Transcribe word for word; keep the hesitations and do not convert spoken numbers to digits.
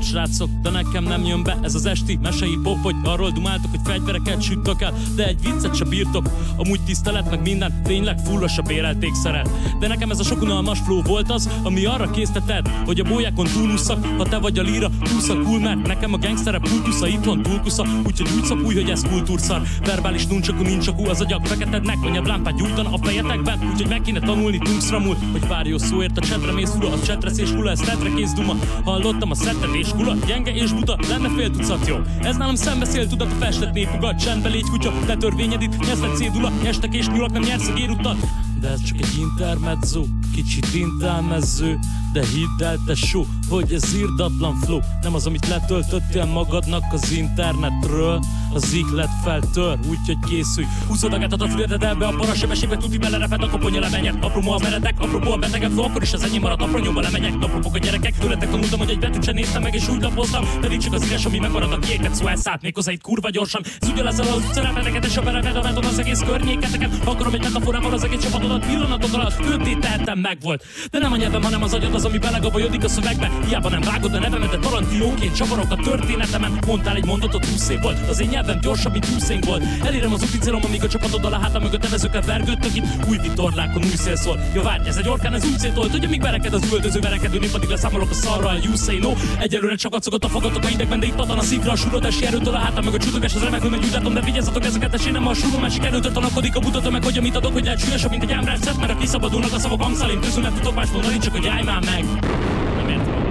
srácok, de nekem nem jön be ez az esti mesei pop, hogy arról dumáltok, hogy fegyvereket sütök el, de egy viccet se bírtok. Amúgy tisztelet meg minden, tényleg fullos a bérelték szeret. De nekem ez a sok unalmas flow volt az, ami arra készteted, hogy a bójákon túlússzak, ha te vagy a líra, túlszak cool, mert nekem a gangsterebb kultusza itthon túlkusza, úgyhogy úgy szap új, hogy ez kultúrszar. Verbális nuncsakú, nincsakú, az agyag feketednek, anyad lámpát gyújtana a fejetekben, úgyhogy meg kéne tanulni tunkszramul, hogy pár jó szóért a csetre mész ura, a csetresz és hula, ez tetre kész duma. Hallottam a szettet és hula, gyenge és buta, lenne fél tucat jó. Ez nálam szembeszél tudat, a festett népugat, csendbe légy kutya, te törvényedit, nyezd cédula, nyestek és nyulak, nem nyersz a gérutat. De ez csak egy intermezzo, kicsit intelmező, de hidd el tesó, hogy ez irdatlan flow. Nem az, amit letöltöttél magadnak az internetről, az ihlet feltör, úgyhogy készülj. Húzod a gátat a füledet ebbe a parasebességbe, tuti belereped a koponya lemenyek. Apropó a meredek, apropó a betegek, flow, akkor is az enyém maradt, apronyóba lemegyek. Apropók a gyerekek, tőletek tanultam, hogy egy betűt sem néztem meg és úgy lapoztam, pedig csak az üres, ami megmarad a kiéket, szó elszállt méghozzá itt kurva gyorsan. Ez ugye lesz az utcárápedeket és a bereked, a beton az egész környéketeket. Akarom egy metaforával az egész csapatodat, pillanatok alatt köddé tehetem meg volt. De nem a nyelvem, hanem az agyad az, ami belegabajodik a szövegbe. Hiába nem vágod a nevemet, de Tarantinóként csavarok a történetemen. Mondtál egy mondatot, húsz év volt. Az én nyelvem gyorsabb, mint húszénk volt. Elérem az úti célom, amíg a csapatoddal a hátam mögött nevezőket vergődtök itt. Új vitorlákon új szél szól. Jó, várj, ez egy orkán, ez úgy szétolt, hogy amíg vereked az üvöltöző verekedő nép, addig leszámolok a szarral, you say no. Egyelőre csak acogott a fogatok a idegben, de itt padan a szívra a surodási erőtől a hátam mögött csutogás az remekül, hogy úgy látom, de vigyázzatok ezeket, és én nem a súrom, másik erőtől tanakodik a butatom, meg hogy amit adok, hogy lehet súlyosabb, mint egy ámrás szett, mert a kiszabadulnak a szavak hangszalén közül nem tudok más mondani, csak hogy állj már meg. Nem értem.